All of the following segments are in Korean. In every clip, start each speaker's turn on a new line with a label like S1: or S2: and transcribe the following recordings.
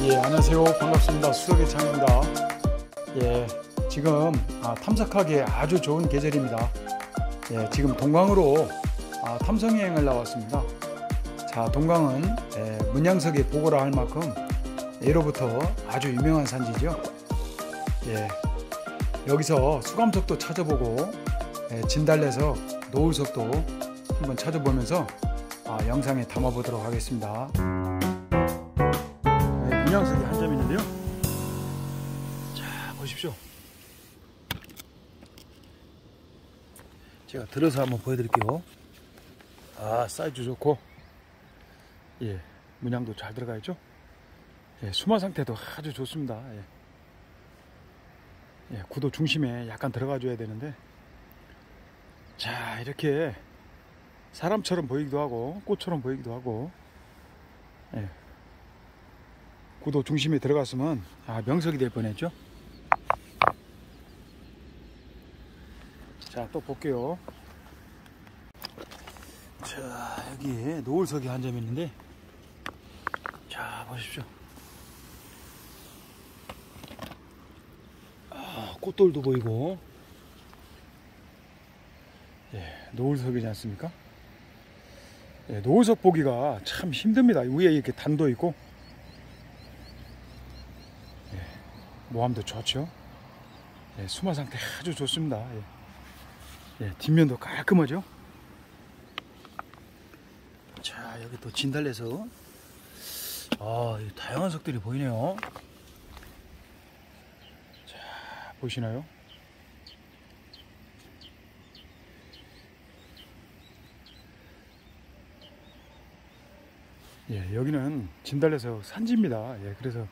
S1: 예, 안녕하세요. 반갑습니다. 수석의 창입니다. 예, 지금 탐색하기에 아주 좋은 계절입니다. 예, 지금 동강으로 탐성여행을 나왔습니다. 자, 동강은 문양석의 보고라 할 만큼 예로부터 아주 유명한 산지죠. 예, 여기서 수감석도 찾아보고 진달래석, 노을석도 한번 찾아보면서 영상에 담아보도록 하겠습니다. 문양석이 한 점 있는데요. 자, 보십시오. 제가 들어서 한번 보여드릴게요. 사이즈 좋고, 예, 문양도 잘 들어가 있죠. 예, 수마 상태도 아주 좋습니다. 예, 구도 중심에 약간 들어가 줘야 되는데, 자, 이렇게 사람처럼 보이기도 하고 꽃처럼 보이기도 하고, 예, 구도 중심에 들어갔으면 명석이 될 뻔했죠. 자, 또 볼게요. 자, 여기에 노을석이 한 점 있는데, 자, 보십시오. 꽃돌도 보이고, 예, 노을석이지 않습니까? 예, 노을석 보기가 참 힘듭니다. 위에 이렇게 단도 있고, 예, 모함도 좋죠. 예, 수마 상태 아주 좋습니다. 예, 뒷면도 깔끔하죠. 자, 여기 또 진달래석. 다양한 석들이 보이네요. 자, 보시나요? 예, 여기는 진달래석 산지입니다. 예, 그래서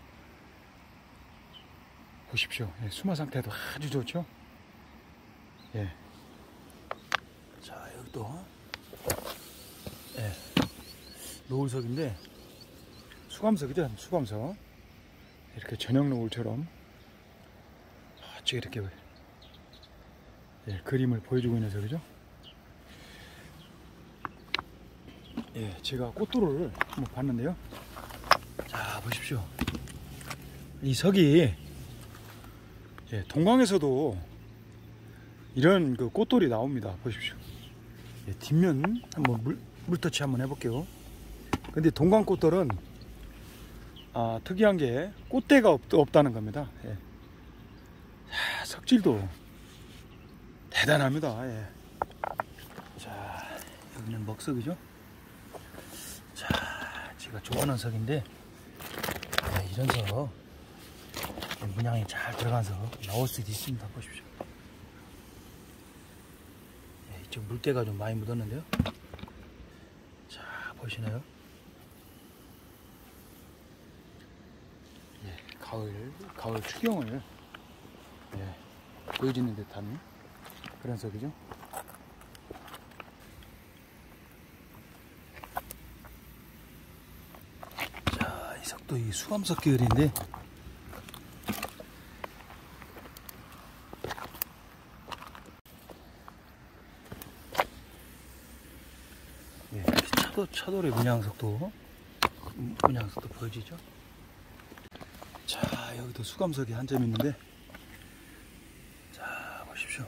S1: 보십시오. 예, 수마 상태도 아주 좋죠. 예. 자, 여기 또 예, 노을석인데 수감석이죠. 수감석. 이렇게 저녁 노을처럼 아주 이렇게 그림을 보여주고 있는 석이죠. 예, 제가 꽃도를 한번 봤는데요. 자, 보십시오. 이 석이 동강에서도 이런 그 꽃돌이 나옵니다. 보십시오. 예, 뒷면 한번 물터치 한번 해볼게요. 근데 동강 꽃돌은 특이한 게 꽃대가 없다는 겁니다. 예. 자, 석질도 대단합니다. 예. 자, 여기는 먹석이죠. 자, 제가 좋아하는 석인데, 이런 석 문양이 잘 들어간 석 나올 수도 있습니다. 보십시오. 예, 이쪽 물때가 좀 많이 묻었는데요. 자, 보시나요? 예, 가을 추경을 보여지는 듯한 그런 석이죠. 자, 이 석도 이 수감석 계열인데, 예, 차돌의 문양석도 보여지죠. 자, 여기도 수감석이 한 점 있는데, 자, 보십시오.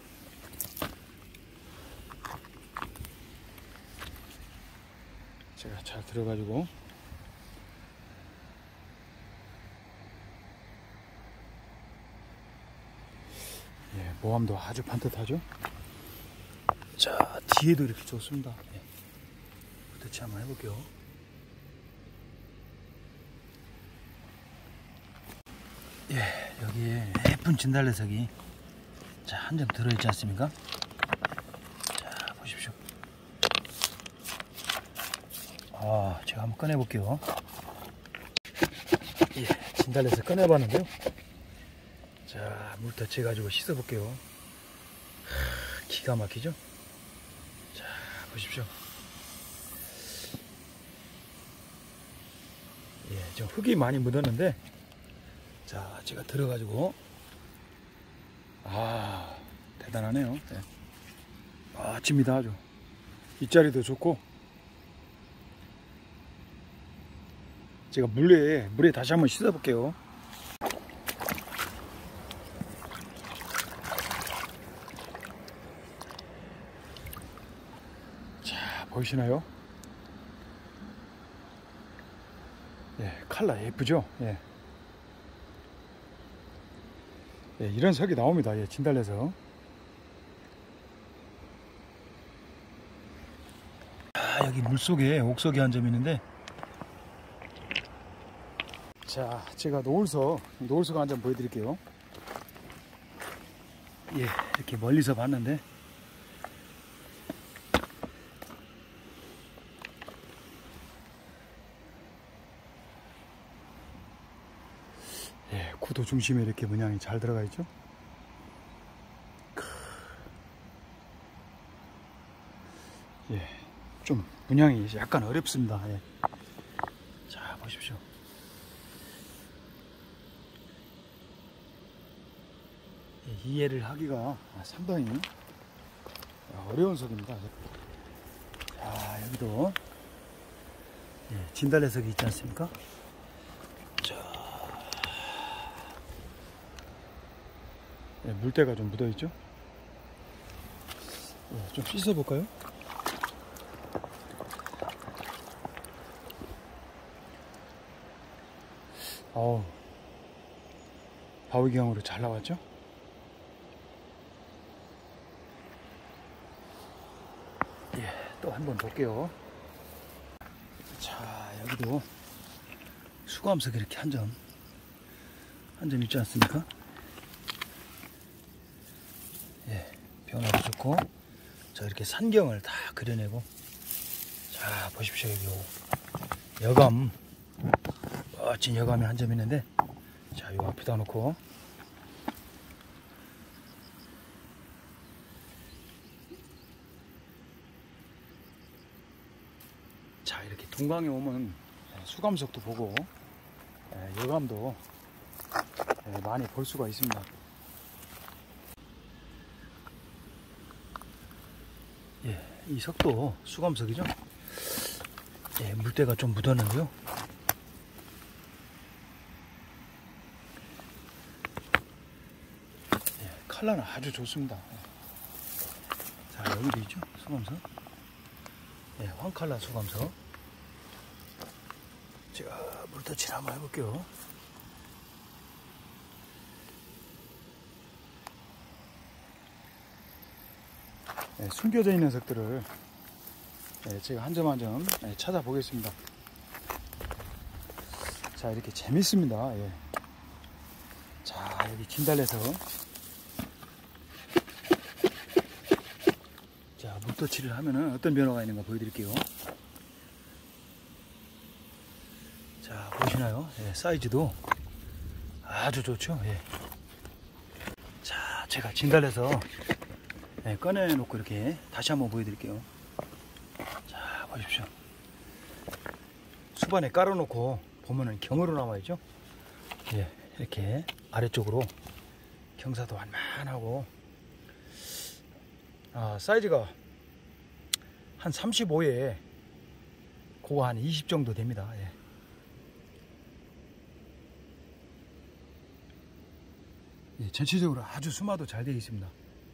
S1: 제가 잘 들어가지고 모함도 아주 반듯하죠. 자, 뒤에도 이렇게 좋습니다. 터치 한번 해볼게요. 예, 여기에 예쁜 진달래석이 한 점 들어있지 않습니까? 자, 보십시오. 제가 한번 꺼내볼게요. 예, 진달래석 꺼내봤는데요. 자, 물 터치해가지고 씻어볼게요. 기가 막히죠? 자, 보십시오. 예, 좀 흙이 많이 묻었는데, 자, 제가 들어가지고 대단하네요. 칩니다. 아주 이 자리도 좋고, 제가 물에 다시 한번 씻어 볼게요. 자, 보이시나요? 예, 칼라 예쁘죠? 예. 예, 이런 석이 나옵니다. 예, 진달래석. 아, 여기 물속에 옥석이 한 점 있는데, 자, 제가 노을석 한 점 보여드릴게요. 예, 이렇게 멀리서 봤는데, 예, 구도 중심에 이렇게 문양이 잘 들어가 있죠. 예, 좀 문양이 약간 어렵습니다. 예. 자, 보십시오. 예, 이해를 하기가 상당히 어려운 석입니다. 자, 여기도 예, 진달래석이 있지 않습니까? 자, 예, 물때가 좀 묻어 있죠. 예, 좀 씻어 볼까요? 어우, 바위경으로 잘 나왔죠? 예, 또 한번 볼게요. 자, 여기도 수감석이 이렇게 한 점 있지 않습니까? 예, 변화도 좋고, 자, 이렇게 산경을 다 그려내고, 자, 보십시오. 여기 여감, 멋진 여감이 한 점 있는데, 자, 요 앞에다 놓고, 자, 이렇게 동강에 오면 수감석도 보고, 여감도 많이 볼 수가 있습니다. 예, 이 석도 수감석이죠. 예, 물때가 좀 묻었는데요. 예, 컬러는 아주 좋습니다. 자, 여기도 있죠, 수감석. 예, 황칼라 수감석. 제가 물터치를 한번 해볼게요. 예, 숨겨져 있는 석들을 제가 한 점 한 점 찾아보겠습니다. 자, 이렇게 재밌습니다. 예. 자, 여기 진달래석. 자, 물터치를 하면은 어떤 변화가 있는가 보여드릴게요. 자, 보시나요? 예, 사이즈도 아주 좋죠. 예. 자, 제가 진달래석 꺼내놓고 이렇게 다시 한번 보여드릴게요. 자, 보십시오. 수반에 깔아놓고 보면은 경으로 나와있죠. 예, 이렇게 아래쪽으로 경사도 완만하고, 사이즈가 한 35에 그거 한 20 정도 됩니다. 예. 예, 전체적으로 아주 수마도 잘 되어 있습니다.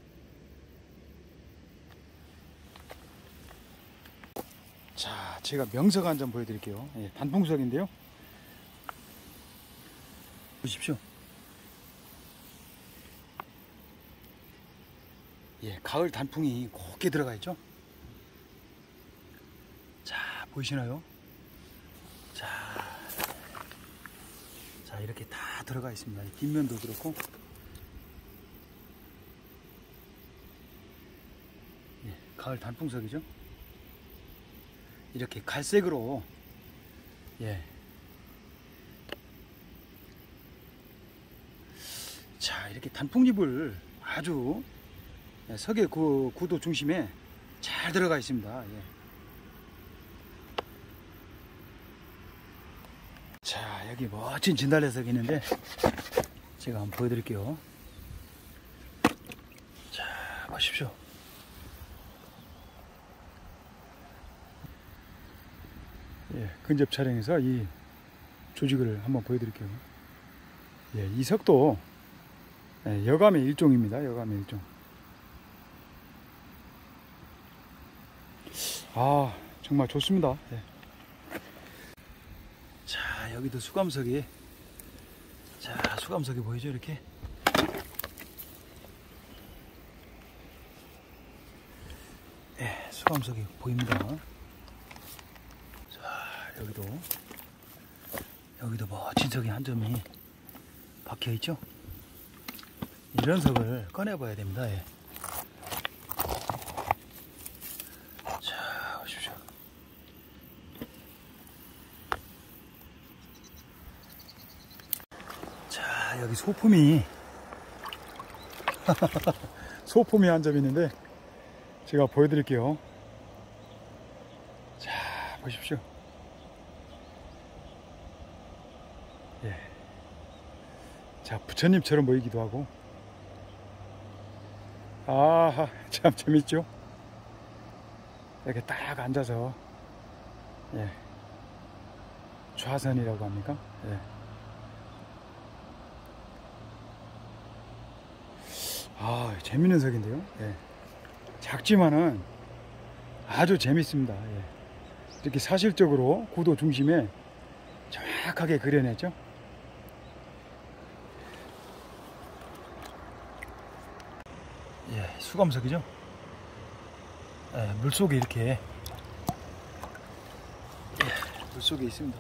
S1: 자, 제가 명석 한 점 보여드릴게요. 예, 단풍석인데요. 보십시오. 예, 가을 단풍이 곱게 들어가 있죠. 자, 보이시나요? 자, 이렇게 다 들어가 있습니다. 뒷면도 그렇고. 예, 가을 단풍석이죠. 이렇게 갈색으로, 예. 자, 이렇게 단풍잎을 아주 석의 그 구도 중심에 잘 들어가 있습니다. 예. 자, 여기 멋진 진달래석이 있는데 제가 한번 보여드릴게요. 자, 보십시오. 예, 근접 촬영에서 이 조직을 한번 보여드릴게요. 예, 이 석도 예, 여감의 일종입니다. 여감의 일종. 아, 정말 좋습니다. 예. 자, 여기도 수감석이, 자, 수감석이 보이죠? 이렇게. 예, 수감석이 보입니다. 자, 여기도 멋진 석이 한 점이 박혀 있죠? 이런 석을 꺼내 봐야 됩니다. 예. 자, 보십시오. 자, 여기 소품이 소품이 한 점 있는데 제가 보여드릴게요. 자, 보십시오. 예. 자, 부처님처럼 보이기도 하고. 아하, 참 재밌죠? 이렇게 딱 앉아서, 예. 좌선이라고 합니까? 예. 아, 재밌는 석인데요. 예. 작지만은 아주 재밌습니다. 예. 이렇게 사실적으로 구도 중심에 정확하게 그려냈죠. 예, 수감석이죠. 예, 물속에 이렇게, 예, 물속에 있습니다.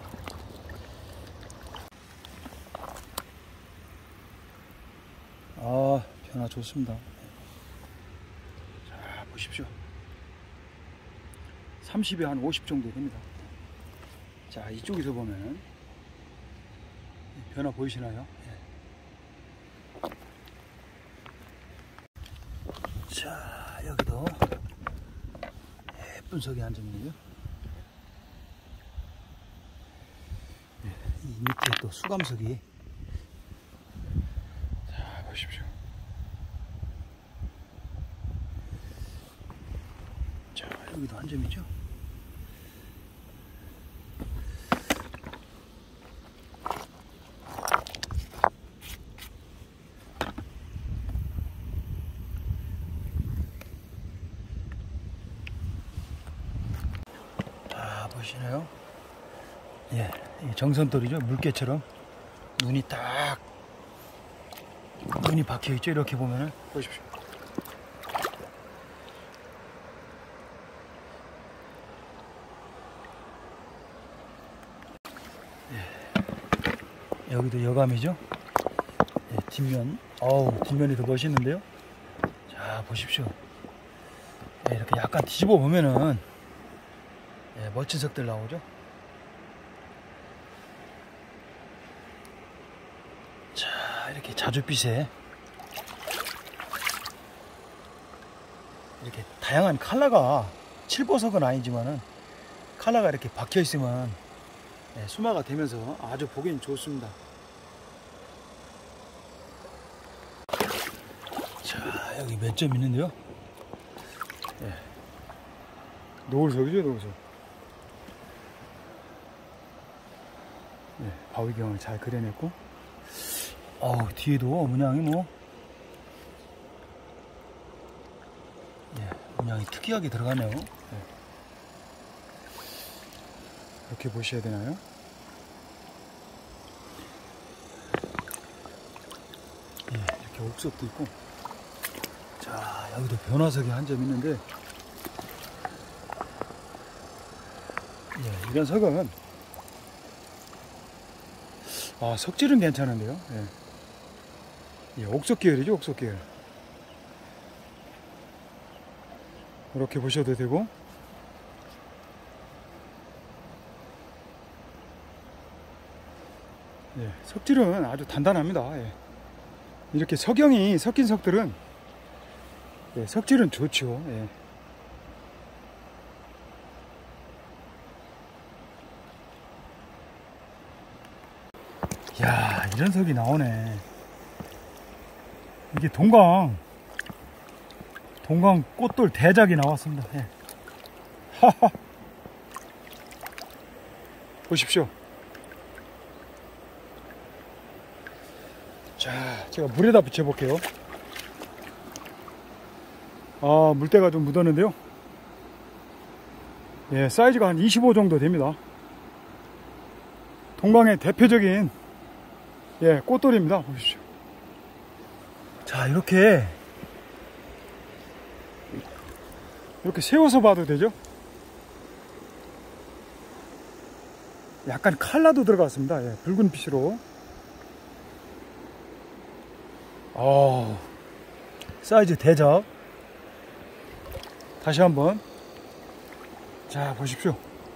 S1: 아, 변화 좋습니다. 자, 보십시오. 30에 한 50 정도 됩니다. 자, 이쪽에서 보면 변화 보이시나요? 예. 자, 여기도 예쁜 석이 한 점이네요. 예, 이 밑에 또 수감석이, 자, 보십시오. 자, 여기도 한 점이죠. 보시나요? 예, 정선돌이죠. 물개처럼 눈이 박혀 있죠. 이렇게 보면은 보십시오. 예, 여기도 여감이죠. 예, 뒷면, 뒷면이 더 멋있는데요. 자, 보십시오. 예, 이렇게 약간 뒤집어 보면은, 예, 멋진 석들 나오죠. 자, 이렇게 자줏빛에 이렇게 다양한 컬러가, 칠보석은 아니지만은 컬러가 이렇게 박혀 있으면, 예, 수마가 되면서 아주 보기는 좋습니다. 자, 여기 몇 점 있는데요. 예, 노을석이죠, 노을석. 예, 바위경을 잘 그려냈고, 뒤에도 문양이 예, 문양이 특이하게 들어가네요. 예. 이렇게 보셔야 되나요? 예, 이렇게 옥석도 있고. 자, 여기도 변화석이 한 점 있는데, 예, 이런 석은, 석질은 괜찮은데요. 예. 예, 옥석 계열이죠, 옥석 계열. 이렇게 보셔도 되고, 예, 석질은 아주 단단합니다. 예. 이렇게 석영이 섞인 석들은, 예, 석질은 좋죠. 예. 야, 이런 석이 나오네. 이게 동강 꽃돌 대작이 나왔습니다. 예. 하하. 보십시오. 자, 제가 물에다 붙여 볼게요. 아, 물때가 좀 묻었는데요. 예, 사이즈가 한 25 정도 됩니다. 동강의 대표적인 예, 꽃돌입니다. 보십시오. 자, 이렇게 세워서 봐도 되죠? 약간 칼라도 들어갔습니다. 예, 붉은 빛으로. 사이즈 대접. 다시 한번. 자, 보십시오.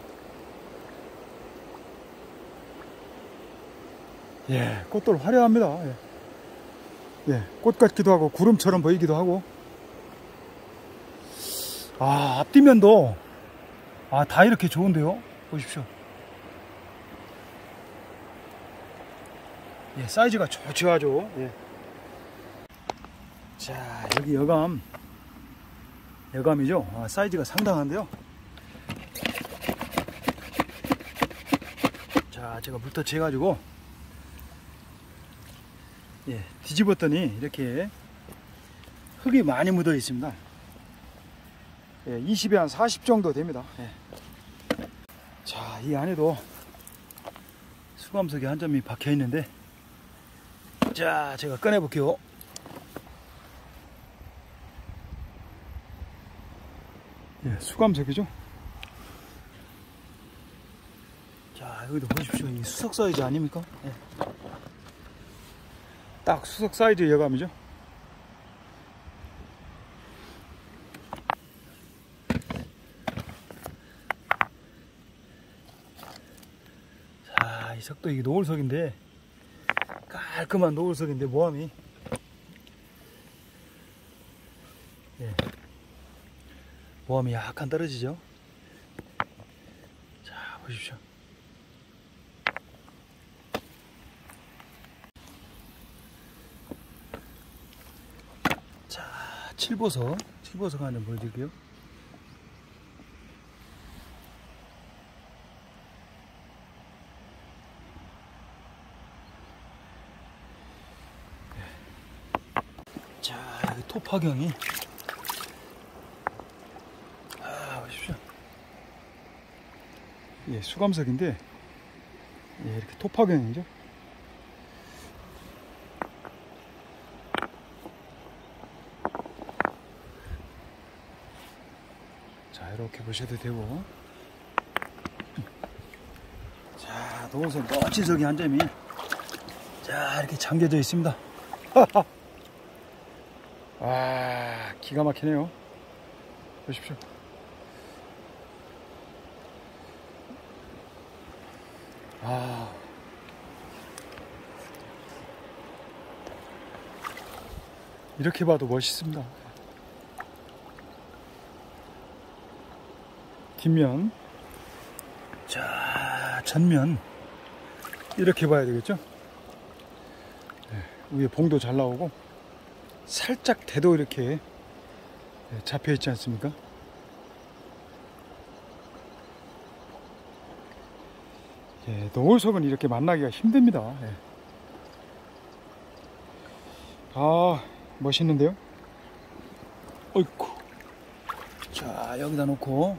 S1: 예, 꽃돌 화려합니다. 예. 예, 꽃 같기도 하고 구름처럼 보이기도 하고. 앞뒤면도 다 이렇게 좋은데요. 보십시오. 예, 사이즈가 좋죠. 예. 자, 여기 여감이죠. 사이즈가 상당한데요. 자, 제가 물터 재가지고 예, 뒤집었더니 이렇게 흙이 많이 묻어 있습니다. 예, 20에 한 40 정도 됩니다. 예. 자, 이 안에도 수감석이 한 점이 박혀 있는데, 자, 제가 꺼내 볼게요. 예, 수감석이죠. 자, 여기도 보십시오. 이 수석 사이즈 아닙니까? 예. 딱 수석 사이즈 여감이죠. 자, 이 석도 이게 노을석인데, 깔끔한 노을석인데 모함이 예, 모함이 약간 떨어지죠. 자, 보십시오. 자, 칠보석 한번 보여드릴게요. 자, 여기 토파경이 보십시오. 예, 수감석인데 예, 이렇게 토파경이죠. 자, 이렇게 보셔도 되고. 자, 노을석 멋진 석이 한 점이 자, 이렇게 잠겨져 있습니다. 기가 막히네요. 보십시오. 이렇게 봐도 멋있습니다. 뒷면, 자, 전면 이렇게 봐야 되겠죠. 네, 위에 봉도 잘 나오고 살짝 대도 이렇게 잡혀 있지 않습니까? 예, 노을석은 이렇게 만나기가 힘듭니다. 예. 멋있는데요? 어이쿠. 자, 여기다 놓고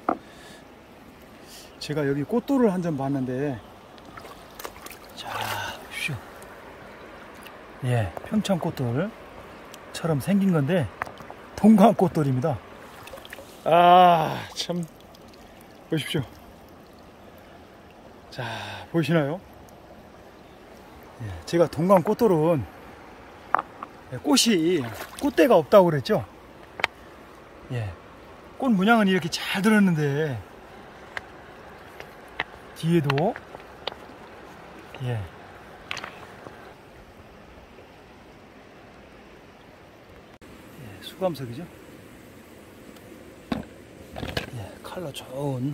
S1: 제가 여기 꽃돌을 한 점 봤는데, 자, 보십시오. 예, 평창 꽃돌처럼 생긴 건데 동강 꽃돌입니다. 참 보십시오. 자, 보이시나요? 예, 제가 동강 꽃돌은 꽃대가 없다고 그랬죠. 예, 꽃 문양은 이렇게 잘 들었는데 뒤에도 예, 수감석이죠. 예, 컬러 좋은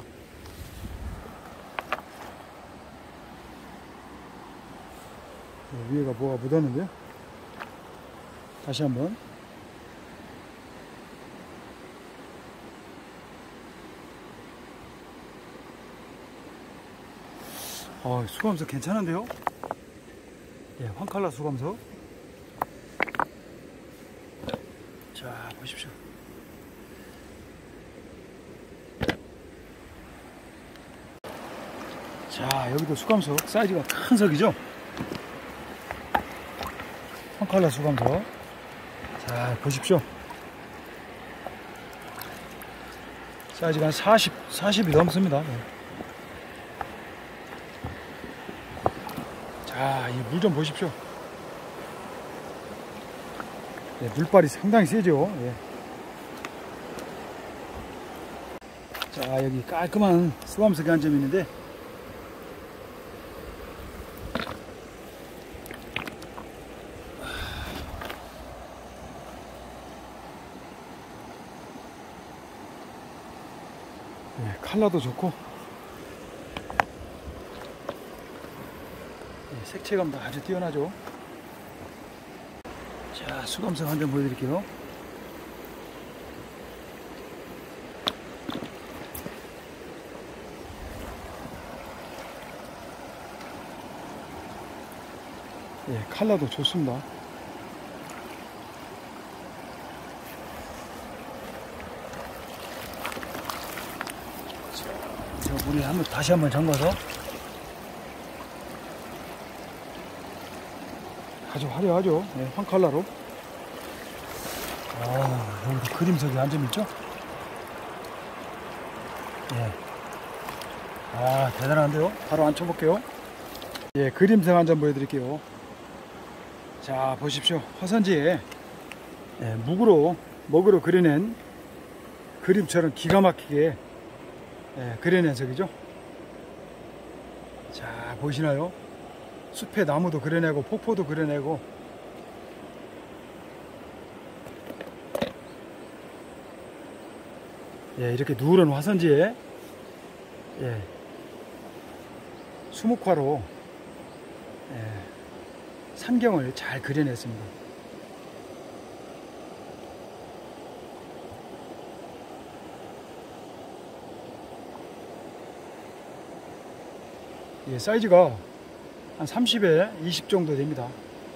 S1: 위에가 뭐가 묻었는데요. 다시 한번. 수감석 괜찮은데요. 예, 황칼라 수감석. 자, 보십시오. 자, 여기도 수감석 사이즈가 큰 석이죠. 황칼라 수감석. 자, 보십시오. 사이즈가 한 40이 넘습니다. 네. 자, 이 물 좀 보십시오. 네, 물발이 상당히 세죠. 네. 자, 여기 깔끔한 수감석이 한 점 있는데, 네, 컬러도 좋고, 네, 색채감도 아주 뛰어나죠. 자, 수감석 한 점 보여드릴게요. 예, 컬러도 좋습니다. 자, 물에 다시 한번 잠가서 아주 화려하죠. 네, 황칼라로. 아, 여기도 그림석이 한 점 있죠? 예. 아, 대단한데요? 바로 앉혀볼게요. 예, 그림석 한 점 보여드릴게요. 자, 보십시오. 화선지에 예, 먹으로 그려낸 그림처럼 기가 막히게 예, 그려낸 석이죠. 자, 보이시나요? 숲의 나무도 그려내고 폭포도 그려내고, 예, 이렇게 누런 화선지에 예, 수묵화로 예, 산경을 잘 그려냈습니다. 예, 사이즈가 한 30에 20 정도 됩니다.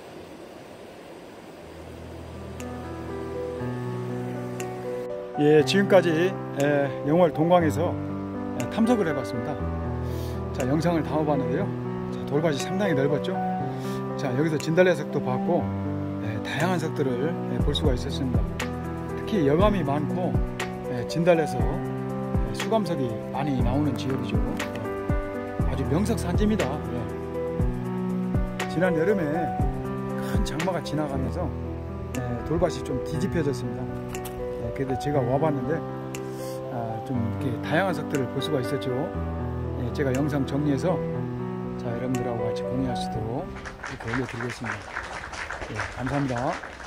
S1: 예, 지금까지 영월 동광에서 탐석을 해봤습니다. 자, 영상을 담아봤는데요. 자, 돌밭이 상당히 넓었죠. 자, 여기서 진달래석도 봤고 다양한 석들을 볼 수가 있었습니다. 특히 여감이 많고 진달래석, 수감석이 많이 나오는 지역이죠. 아주 명석 산지입니다. 지난 여름에 큰 장마가 지나가면서 돌밭이 좀 뒤집혀졌습니다. 그래도 제가 와봤는데 좀 이렇게 다양한 석들을 볼 수가 있었죠. 제가 영상 정리해서 자, 여러분들하고 같이 공유할 수 있도록 이렇게 올려드리겠습니다. 감사합니다.